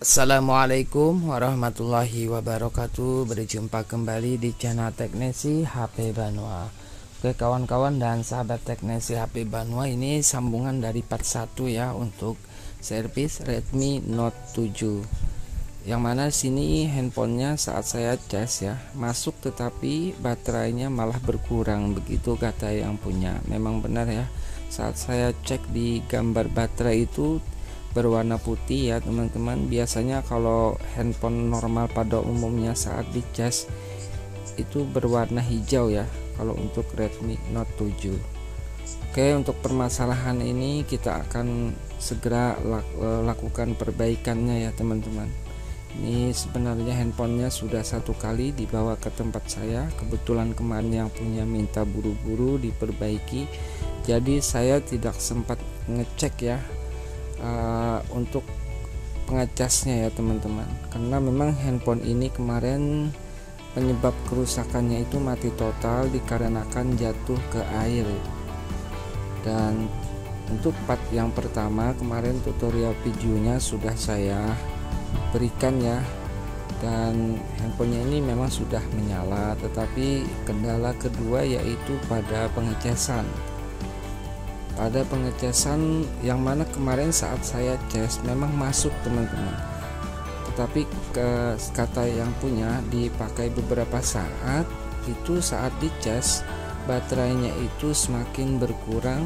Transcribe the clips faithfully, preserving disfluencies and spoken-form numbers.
Assalamualaikum warahmatullahi wabarakatuh. Berjumpa kembali di channel Teknesi H P Banua. Oke kawan-kawan dan sahabat Teknesi H P Banua, ini sambungan dari part satu ya untuk servis Redmi Note tujuh. Yang mana sini handphonenya saat saya cas ya masuk, tetapi baterainya malah berkurang, begitu kata yang punya. Memang benar ya, saat saya cek di gambar baterai itu berwarna putih ya teman-teman. Biasanya kalau handphone normal pada umumnya saat dicas itu berwarna hijau ya kalau untuk Redmi Note tujuh. Oke, untuk permasalahan ini kita akan segera lakukan perbaikannya ya teman-teman. Ini sebenarnya handphonenya sudah satu kali dibawa ke tempat saya, kebetulan kemarin yang punya minta buru-buru diperbaiki, jadi saya tidak sempat ngecek ya Uh, untuk pengecasnya ya teman-teman, karena memang handphone ini kemarin penyebab kerusakannya itu mati total dikarenakan jatuh ke air. Dan untuk part yang pertama kemarin tutorial videonya sudah saya berikan ya, dan handphonenya ini memang sudah menyala, tetapi kendala kedua yaitu pada pengecasan. Pada pengecasan yang mana kemarin saat saya cas memang masuk teman-teman, tetapi ke kata yang punya dipakai beberapa saat itu, saat dicas baterainya itu semakin berkurang,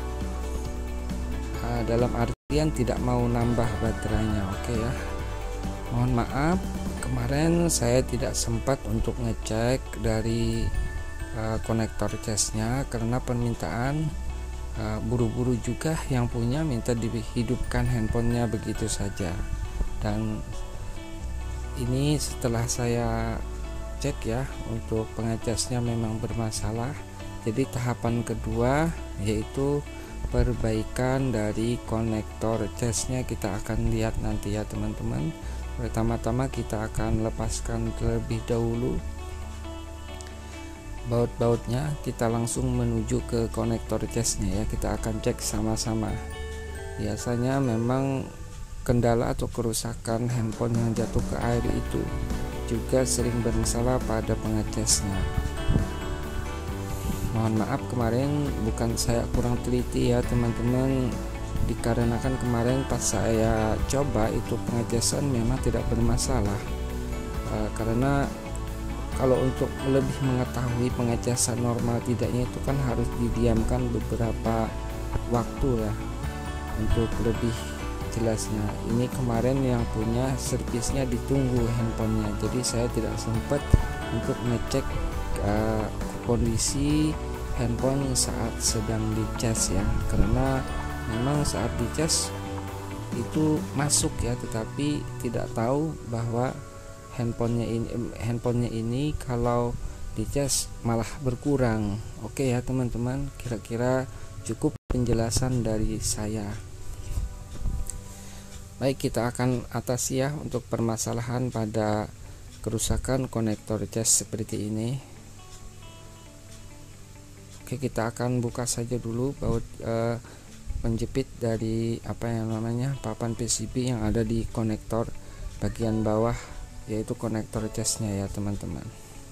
uh, dalam artian tidak mau nambah baterainya. Oke ya, mohon maaf kemarin saya tidak sempat untuk ngecek dari uh, konektor casnya karena permintaan buru-buru uh, juga yang punya minta dihidupkan handphonenya begitu saja. Dan ini setelah saya cek ya, untuk pengecasnya memang bermasalah. Jadi tahapan kedua yaitu perbaikan dari konektor casnya kita akan lihat nanti ya teman-teman. Pertama-tama kita akan lepaskan terlebih dahulu baut-bautnya, kita langsung menuju ke konektor casnya ya, kita akan cek sama-sama. Biasanya memang kendala atau kerusakan handphone yang jatuh ke air itu juga sering bermasalah pada pengecasnya. Mohon maaf kemarin bukan saya kurang teliti ya teman-teman, dikarenakan kemarin pas saya coba itu pengecasan memang tidak bermasalah. uh, karena kalau untuk lebih mengetahui pengecasan normal tidaknya itu kan harus didiamkan beberapa waktu ya untuk lebih jelasnya. Ini kemarin yang punya servisnya ditunggu handphonenya, jadi saya tidak sempat untuk ngecek uh, kondisi handphone saat sedang dicas ya, karena memang saat dicas itu masuk ya, tetapi tidak tahu bahwa handphonenya ini handphonenya ini kalau dicas malah berkurang. Oke ya teman-teman, kira-kira cukup penjelasan dari saya. Baik, kita akan atasi ya untuk permasalahan pada kerusakan konektor cas seperti ini. Oke, kita akan buka saja dulu baut eh, penjepit dari apa yang namanya papan P C B yang ada di konektor bagian bawah, yaitu konektor casnya ya teman-teman.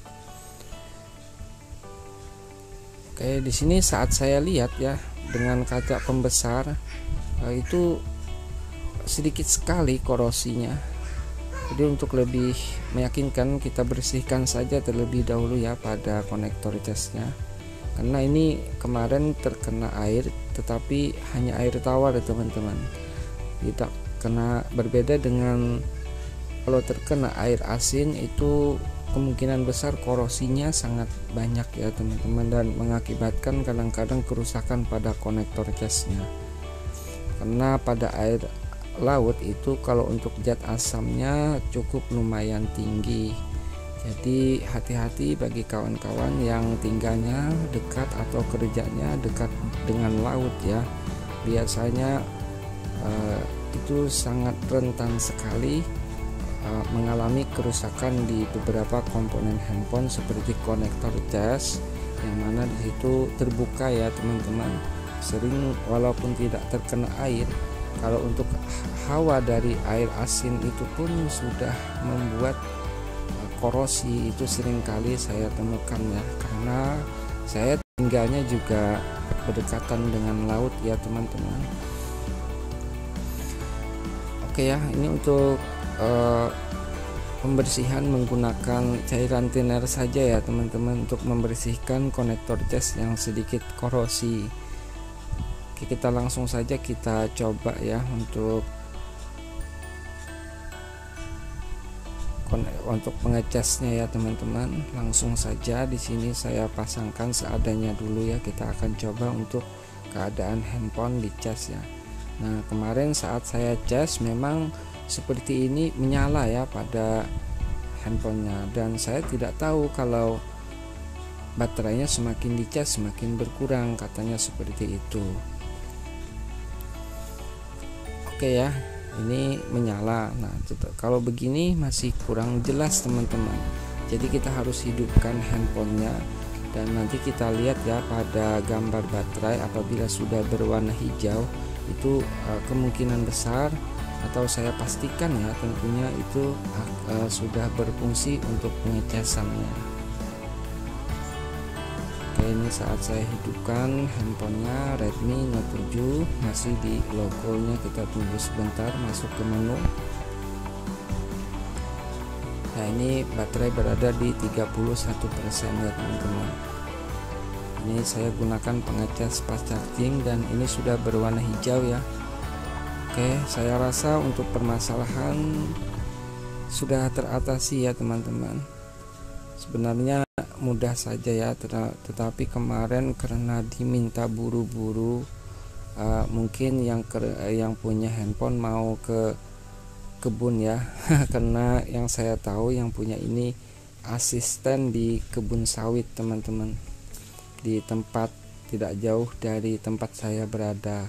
Oke, di sini saat saya lihat ya dengan kaca pembesar eh, itu sedikit sekali korosinya. Jadi untuk lebih meyakinkan kita bersihkan saja terlebih dahulu ya pada konektor casnya, karena ini kemarin terkena air, tetapi hanya air tawar ya teman-teman, tidak kena. Berbeda dengan kalau terkena air asin itu kemungkinan besar korosinya sangat banyak ya teman-teman, dan mengakibatkan kadang-kadang kerusakan pada konektor casnya. Karena pada air laut itu kalau untuk zat asamnya cukup lumayan tinggi, jadi hati-hati bagi kawan-kawan yang tinggalnya dekat atau kerjanya dekat dengan laut ya. Biasanya uh, itu sangat rentan sekali mengalami kerusakan di beberapa komponen handphone seperti konektor cas, yang mana disitu terbuka ya teman-teman. Sering walaupun tidak terkena air, Kalau untuk hawa dari air asin itu pun sudah membuat korosi, itu seringkali saya temukan ya, karena saya tinggalnya juga berdekatan dengan laut ya teman-teman. Oke ya, ini untuk uh, pembersihan menggunakan cairan thinner saja ya teman-teman, untuk membersihkan konektor cas yang sedikit korosi. Oke, kita langsung saja kita coba ya untuk untuk pengecasnya ya teman-teman. Langsung saja di sini saya pasangkan seadanya dulu ya. Kita akan coba untuk keadaan handphone di cas ya. Nah, kemarin saat saya cas memang seperti ini menyala ya pada handphonenya, dan saya tidak tahu kalau baterainya semakin dicas semakin berkurang, katanya seperti itu. Oke ya, ini menyala. Nah, kalau begini masih kurang jelas teman-teman. Jadi kita harus hidupkan handphonenya, dan nanti kita lihat ya pada gambar baterai apabila sudah berwarna hijau itu uh, kemungkinan besar, atau saya pastikan ya tentunya itu uh, sudah berfungsi untuk pengecasannya. Oke, ini saat saya hidupkan handphonenya Redmi Note tujuh, masih di logonya. Kita tunggu sebentar masuk ke menu. Nah, ini baterai berada di tiga puluh satu persen ya teman-teman. Ini saya gunakan pengecas fast charging dan ini sudah berwarna hijau ya. Oke, saya rasa untuk permasalahan sudah teratasi ya teman-teman. Sebenarnya mudah saja ya, tetapi kemarin karena diminta buru-buru, uh, mungkin yang yang punya handphone mau ke kebun ya karena yang saya tahu yang punya ini asisten di kebun sawit teman-teman, di tempat tidak jauh dari tempat saya berada.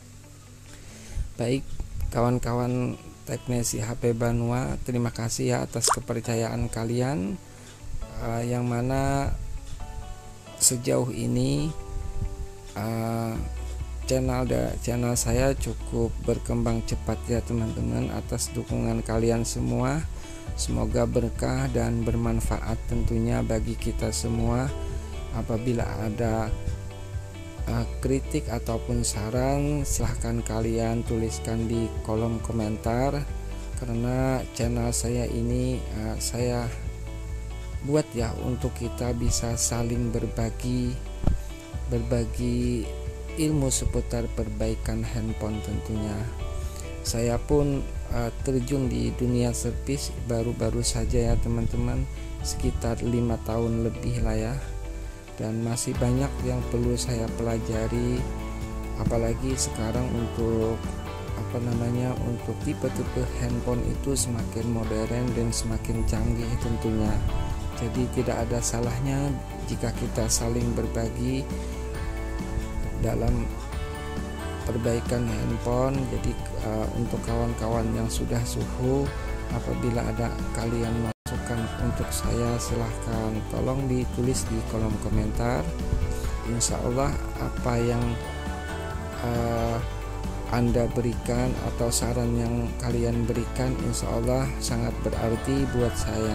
Baik kawan-kawan teknisi H P Banua, terima kasih ya atas kepercayaan kalian, uh, yang mana sejauh ini uh, channel da, channel saya cukup berkembang cepat ya teman-teman, atas dukungan kalian semua. Semoga berkah dan bermanfaat tentunya bagi kita semua. Apabila ada uh, kritik ataupun saran, silahkan kalian tuliskan di kolom komentar, karena channel saya ini uh, saya buat ya untuk kita bisa saling berbagi berbagi ilmu seputar perbaikan handphone tentunya. Saya pun uh, terjun di dunia servis baru-baru saja ya teman-teman, sekitar lima tahun lebih lah ya, dan masih banyak yang perlu saya pelajari, apalagi sekarang untuk apa namanya untuk tipe-tipe handphone itu semakin modern dan semakin canggih tentunya. Jadi tidak ada salahnya jika kita saling berbagi dalam perbaikan handphone. Jadi uh, untuk kawan-kawan yang sudah suhu, apabila ada kalian masukan untuk saya, silahkan tolong ditulis di kolom komentar. Insya Allah apa yang uh, Anda berikan atau saran yang kalian berikan, insya Allah sangat berarti buat saya.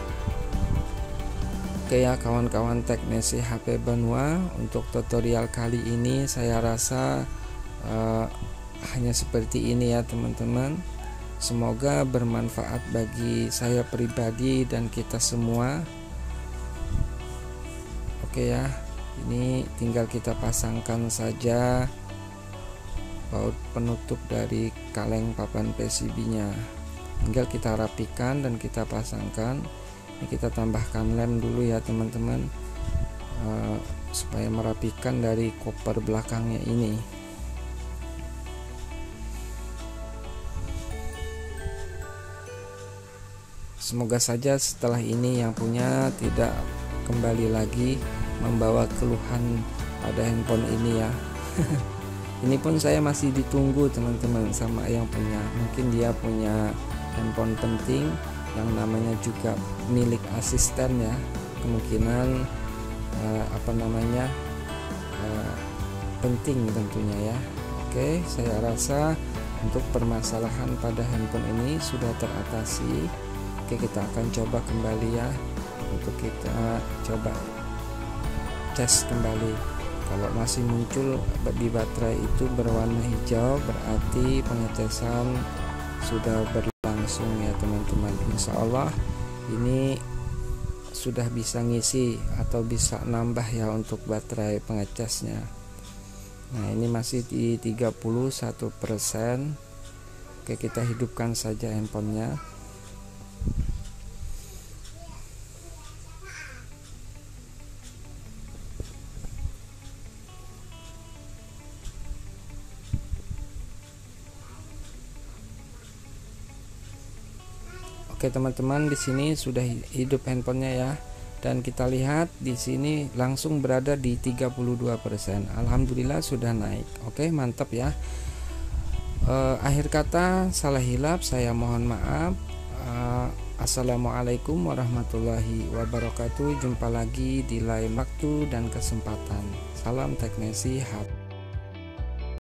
Oke ya kawan-kawan teknisi H P Banua, untuk tutorial kali ini saya rasa uh, hanya seperti ini ya teman-teman. Semoga bermanfaat bagi saya pribadi dan kita semua. Oke ya, ini tinggal kita pasangkan saja baut penutup dari kaleng papan P C B nya. Tinggal kita rapikan dan kita pasangkan. Ini kita tambahkan lem dulu ya teman-teman, uh, supaya merapikan dari koper belakangnya ini. Semoga saja setelah ini yang punya tidak kembali lagi membawa keluhan pada handphone ini ya. Ini pun saya masih ditunggu teman-teman sama yang punya. Mungkin dia punya handphone penting yang namanya juga milik asisten ya, kemungkinan uh, apa namanya uh, penting tentunya ya. Oke, saya rasa Untuk permasalahan pada handphone ini sudah teratasi. Oke, kita akan coba kembali ya. Untuk kita coba tes kembali. Kalau masih muncul di baterai itu berwarna hijau, berarti pengetesan sudah berlangsung ya teman-teman. Insya Allah ini sudah bisa ngisi atau bisa nambah ya untuk baterai pengecasnya. Nah, ini masih di tiga puluh satu persen. Oke, kita hidupkan saja handphonenya. Oke teman-teman, di sini sudah hidup handphonenya ya. Dan kita lihat di sini langsung berada di tiga puluh dua persen. Alhamdulillah sudah naik. Oke, mantap ya. E, akhir kata salah hilap, saya mohon maaf. E, Assalamualaikum warahmatullahi wabarakatuh. Jumpa lagi di lain waktu dan kesempatan. Salam teknisi H P.